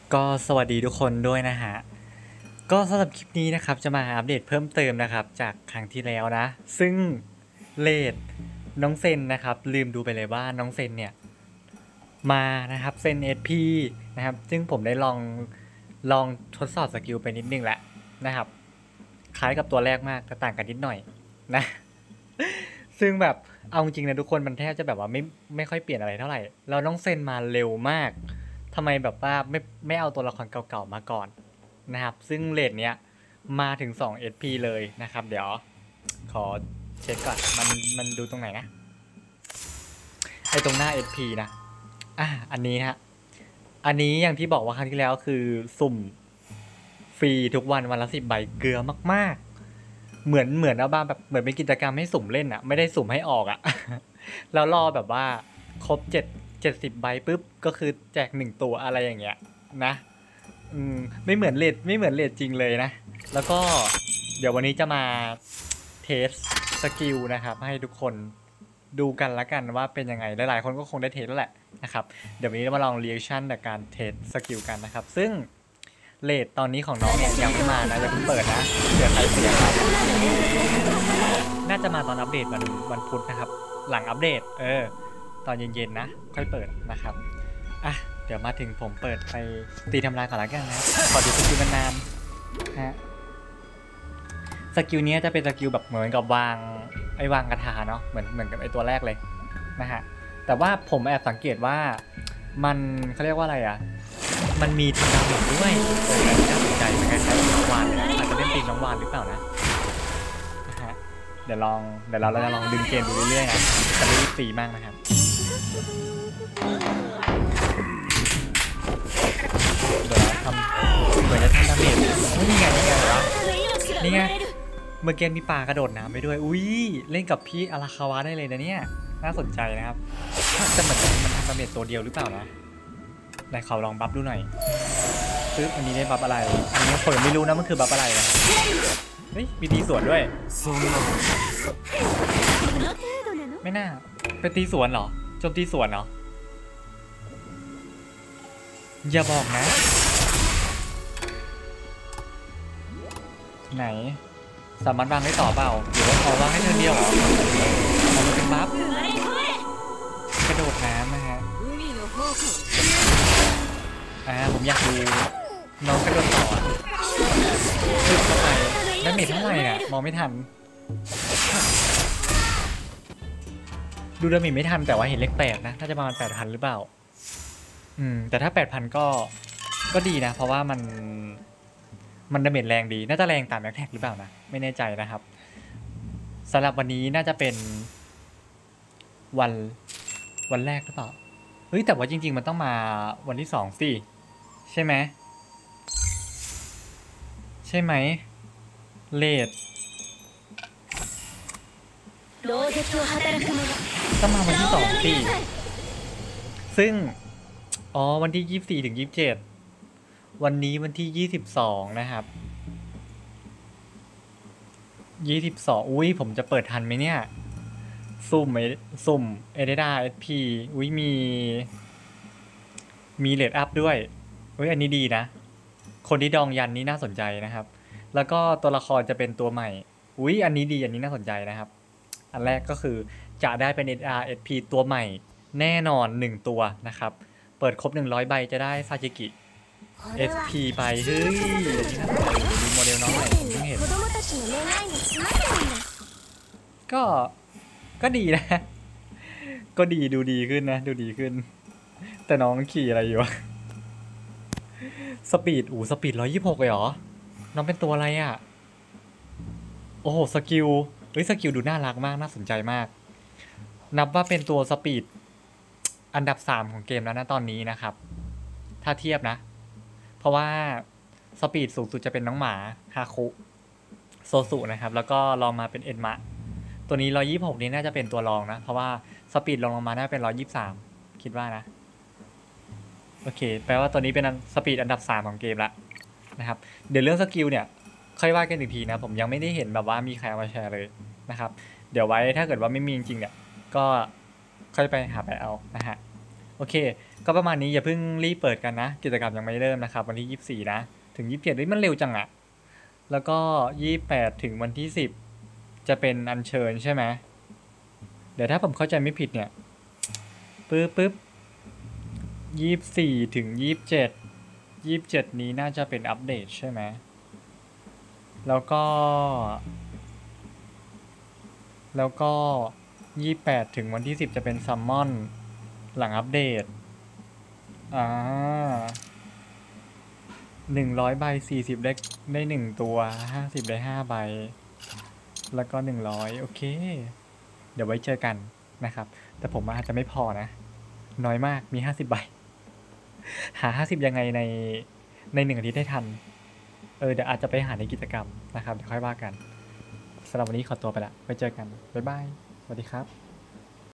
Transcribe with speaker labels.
Speaker 1: ก็สวัสดีทุกคนด้วยนะฮะก็สำหรับคลิปนี้นะครับจะมาอัปเดตเพิ่มเติมนะครับจากครั้งที่แล้วนะซึ่งเลดน้องเซนนะครับลืมดูไปเลยว่าน้องเซนเนี่ยมานะครับเซน SP นะครับซึ่งผมได้ลองทดสอบสกิลไปนิดนึงแหละนะครับคล้ายกับตัวแรกมากแต่ต่างกันนิดหน่อยนะซึ่งแบบเอาจริงนะทุกคนมันแทบจะแบบว่าไม่ค่อยเปลี่ยนอะไรเท่าไหร่แล้วน้องเซนมาเร็วมากทำไมแบบว่าไม่เอาตัวละครเก่าๆมาก่อนนะครับซึ่งเรทเนี้ยมาถึง2 SP เลยนะครับเดี๋ยวขอเช็คก่อนมันดูตรงไหนนะไอตรงหน้า SP นะอันนี้ฮะอันนี้อย่างที่บอกว่าครั้งที่แล้วคือสุ่มฟรีทุกวันละ10 ใบเกลือมากๆเหมือนเอาบ้าแบบเหมือนเป็นกิจกรรมให้สุ่มเล่นอะไม่ได้สุ่มให้ออกอะ แล้วรอแบบว่าครบ70 ใบปุ๊บก็คือแจก1 ตัวอะไรอย่างเงี้ยนะไม่เหมือนเลทจริงเลยนะแล้วก็เดี๋ยววันนี้จะมาเทสสกิลนะครับให้ทุกคนดูกันละกันว่าเป็นยังไงหลายๆคนก็คงได้เทสแล้วแหละนะครับเดี๋ยววันนี้เรามาลองรีแอคชั่นในการเทสสกิลกันนะครับซึ่งเลทตอนนี้ของน้องเนี่ยยังไม่มานะยังเพิ่งเปิดนะเดี๋ยวใครเสียครับน่าจะมาตอนอัปเดตวันพุธนะครับหลังอัปเดตตอนเย็นๆนะค่อยเปิดนะครับเดี๋ยวมาถึงผมเปิดไปตีทำลายก่อนละกันนะขอดูสกิลนานๆฮะสกิลนี้จะเป็นสกิลแบบเหมือนกับวางกระทาเนาะเหมือนกับไอตัวแรกเลยนะฮะแต่ว่าผมแอบสังเกตว่ามันเขาเรียกว่าอะไรอ่ะมันมีทำดาเมจด้วยน่าสนใจมันคล้ายๆน้องวานเลยอาจจะเล่นตีน้องวานหรือเปล่านะฮะเดี๋ยวเราจะลองดึงเกมดูเรื่อยๆนะจะไม่รีบตีมากนะครับเดี๋ยวทำเหมือนจะทำดาเมจนี่ไงเหรอนี่ไงเมื่อกี้มีปลากระโดดน้ำไปด้วยอุ้ยเล่นกับพี่อาราคาวะได้เลยนะเนี่ยน่าสนใจนะครับแต่มันทำดาเมจตัวเดียวหรือเปล่านะไหนขอลองบัฟดูหน่อยปึ๊บอันนี้ได้บัฟอะไรอันนี้ผมยังไม่รู้นะมันคือบัฟอะไรนะเฮ้ยมีตีสวนด้วยไม่น่าเป็นตีสวนเหรอโจมตีสวนเหรออย่าบอกนะไหนสามารถวางได้ต่อเปล่าหรือว่าเขาวางให้เธอเดียวเหรอมันเป็นบัฟกระโดดน้ำนะฮะผมอยากดูน้องกระโดดต่อขึ้นเข้าไปได้เมจเท่าไหร่เนี่ยมองไม่ทันดูดาเมจไม่ทันแต่ว่าเห็นเลข8นะน่าจะประมาณ8,000หรือเปล่าแต่ถ้า8,000ก็ดีนะเพราะว่ามันดาเมจแรงดีน่าจะแรงตามแม็กแท็กหรือเปล่านะไม่แน่ใจนะครับสำหรับวันนี้น่าจะเป็นวันแรกหรือเปล่าเฮ้ยแต่ว่าจริงๆมันต้องมาวันที่2สิใช่ไหมเลทต้องมาวันที่2สิซึ่งวันที่24ถึง27วันนี้วันที่22นะครับ22อุ้ยผมจะเปิดทันไหมเนี่ยสุ่มเอเดดาเอสพีอุ้ยมีเลดอัพด้วยอุ้ยอันนี้ดีนะคนที่ดองยันนี้น่าสนใจนะครับแล้วก็ตัวละครจะเป็นตัวใหม่อุ้ยอันนี้ดีอันนี้น่าสนใจนะครับอันแรกก็คือจะได้เป็น SRSP ตัวใหม่แน่นอน1ตัวนะครับเปิดครบ100 ใบจะได้ซาจิกิ SP ไปเฮ้ยอันนี้น่าสนใจดูโมเดลน้องใหม่ผมเพิ่งเห็นก็ดีนะก็ดีดูดีขึ้นนะดูดีขึ้นแต่น้องขี่อะไรอยู่สปีด126เลยเหรอน้องเป็นตัวอะไรอ่ะโอ้โหสกิลสกิลดูน่ารักมากน่าสนใจมากนับว่าเป็นตัวสปีดอันดับ3ของเกมแล้วนะตอนนี้นะครับถ้าเทียบนะเพราะว่าสปีดสูงสุดจะเป็นน้องหมาฮาคุโซสุนะครับแล้วก็ลองมาเป็นเอ็นมะตัวนี้126นี้น่าจะเป็นตัวรองนะเพราะว่าสปีดลงมาน่าเป็น123คิดว่านะโอเคแปลว่าตัวนี้เป็นสปีดอันดับ3ของเกมละนะครับเดี๋ยวเรื่องสกิลเนี่ยค่อยว่ากันอีกทีนะผมยังไม่ได้เห็นแบบว่ามีใครเอามาแชร์เลยนะครับเดี๋ยวไว้ถ้าเกิดว่าไม่มีจริงๆเนี่ยก็ค่อยไปหาไปเอานะฮะโอเคก็ประมาณนี้อย่าเพิ่งรีบเปิดกันนะกิจกรรมยังไม่เริ่มนะครับวันที่24นะถึง27เฮ้ยมันเร็วจังอะแล้วก็28ถึงวันที่10จะเป็นอัญเชิญใช่ไหมเดี๋ยวถ้าผมเข้าใจไม่ผิดเนี่ยปึ๊บ24ถึง27นี้น่าจะเป็นอัปเดตใช่ไหมแล้วก็28ถึงวันที่10จะเป็นซัมมอนหลังอัปเดต100 ใบ40ได้1ตัว50ได้5 ใบแล้วก็100โอเคเดี๋ยวไว้เจอกันนะครับแต่ผมอาจจะไม่พอนะน้อยมากมี50 ใบหา50ยังไงใน1 อาทิตย์ได้ทันเดี๋ยวอาจจะไปหาในกิจกรรมนะครับเดี๋ยวค่อยว่ากันสำหรับวันนี้ขอตัวไปละไว้เจอกันบ๊ายบายสวัสดีครับ